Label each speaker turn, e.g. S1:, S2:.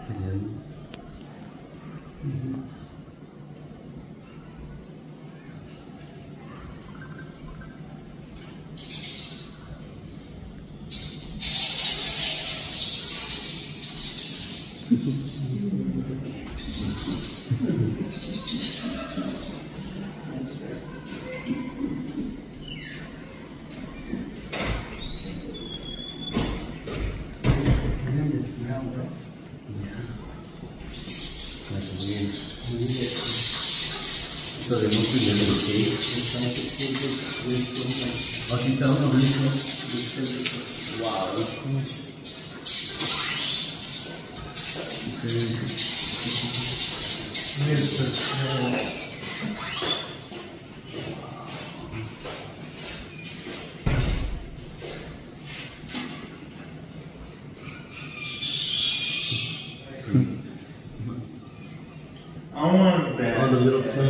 S1: Italianos. So the most is the cake. But in terms of wow, that's cool.
S2: I want that.
S1: On the little